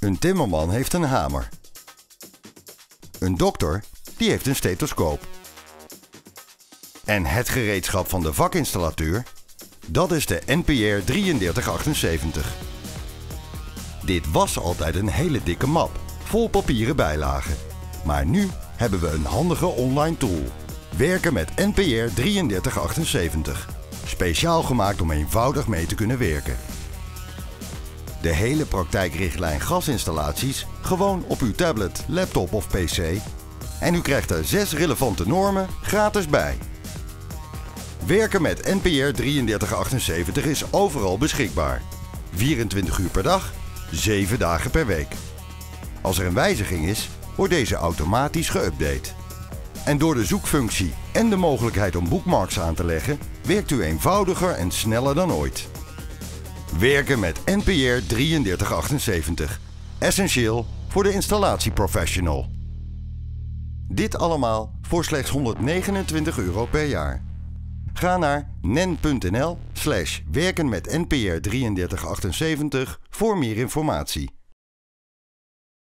Een timmerman heeft een hamer. Een dokter, die heeft een stethoscoop. En het gereedschap van de vakinstallateur, dat is de NPR 3378. Dit was altijd een hele dikke map, vol papieren bijlagen. Maar nu hebben we een handige online tool. Werken met NPR 3378. Speciaal gemaakt om eenvoudig mee te kunnen werken. De hele praktijkrichtlijn gasinstallaties gewoon op uw tablet, laptop of pc. En u krijgt er 6 relevante normen gratis bij. Werken met NPR 3378 is overal beschikbaar. 24 uur per dag, 7 dagen per week. Als er een wijziging is, wordt deze automatisch geüpdate. En door de zoekfunctie en de mogelijkheid om bookmarks aan te leggen, werkt u eenvoudiger en sneller dan ooit. Werken met NPR 3378. Essentieel voor de installatieprofessional. Dit allemaal voor slechts €129 per jaar. Ga naar nen.nl/werken met NPR 3378 voor meer informatie.